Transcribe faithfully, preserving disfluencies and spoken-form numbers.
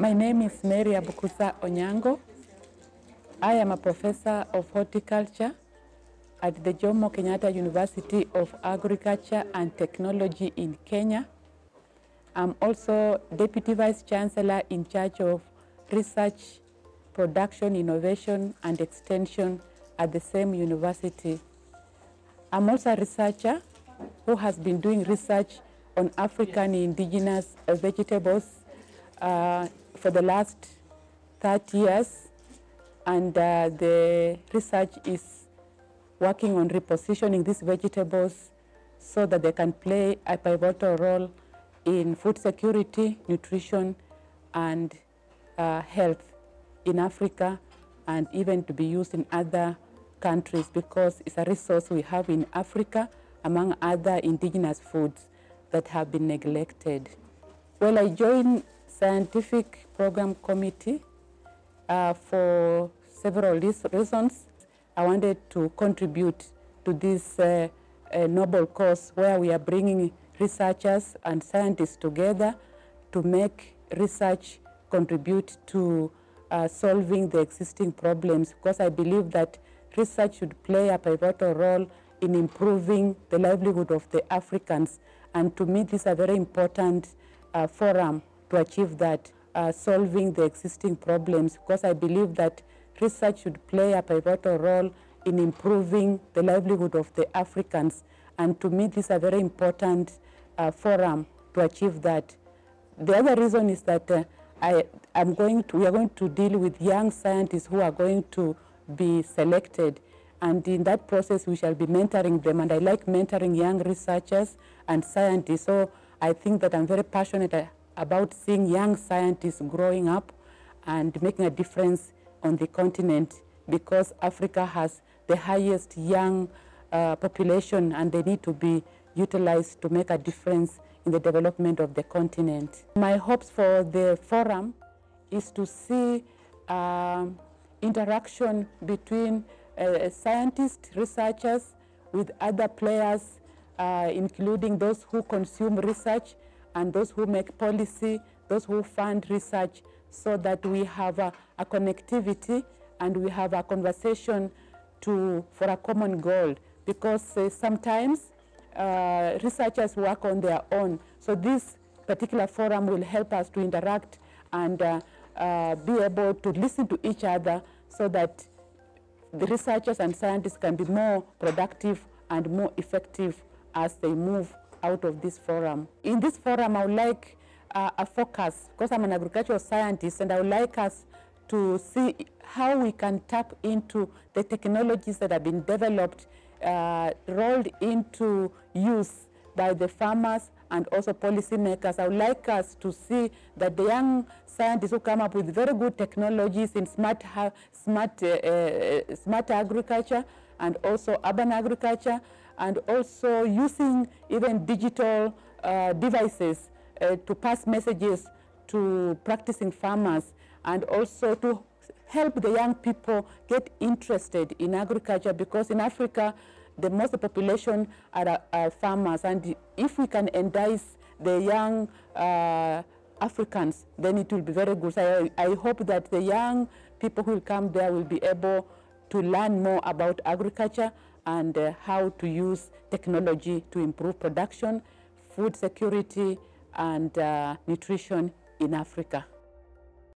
My name is Mary Abukutsa Onyango. I am a professor of horticulture at the Jomo Kenyatta University of Agriculture and Technology in Kenya. I'm also Deputy Vice Chancellor in charge of research, production, innovation, and extension at the same university. I'm also a researcher who has been doing research on African indigenous vegetables uh, for the last thirty years, and uh, the research is working on repositioning these vegetables so that they can play a pivotal role in food security, nutrition, and uh, health in Africa, and even to be used in other countries, because it's a resource we have in Africa among other indigenous foods that have been neglected. Well, I joined scientific program committee uh, for several reasons. I wanted to contribute to this uh, uh, noble cause where we are bringing researchers and scientists together to make research contribute to uh, solving the existing problems, because I believe that research should play a pivotal role in improving the livelihood of the Africans. And to me, this is a very important uh, forum to achieve that, uh, solving the existing problems, because I believe that research should play a pivotal role in improving the livelihood of the Africans. And to me, this is a very important uh, forum to achieve that. The other reason is that uh, I am going to, we are going to deal with young scientists who are going to be selected. And in that process, we shall be mentoring them. And I like mentoring young researchers and scientists. So I think that I'm very passionate about seeing young scientists growing up and making a difference on the continent, because Africa has the highest young uh, population, and they need to be utilized to make a difference in the development of the continent. My hopes for the forum is to see uh, interaction between uh, scientists, researchers, with other players, uh, including those who consume research and those who make policy, those who fund research, so that we have a, a connectivity and we have a conversation to, for a common goal. Because uh, sometimes uh, researchers work on their own. So this particular forum will help us to interact and uh, uh, be able to listen to each other, so that the researchers and scientists can be more productive and more effective as they move out of this forum. In this forum, I would like uh, a focus, because I'm an agricultural scientist, and I would like us to see how we can tap into the technologies that have been developed, uh, rolled into use by the farmers and also policymakers. I would like us to see that the young scientists who come up with very good technologies in smart, smart, uh, uh, smart agriculture and also urban agriculture, and also using even digital uh, devices uh, to pass messages to practicing farmers, and also to help the young people get interested in agriculture, because in Africa, the most of the population are, are farmers, and if we can entice the young uh, Africans, then it will be very good. So I, I hope that the young people who will come there will be able to learn more about agriculture and uh, how to use technology to improve production, food security, and uh, nutrition in Africa.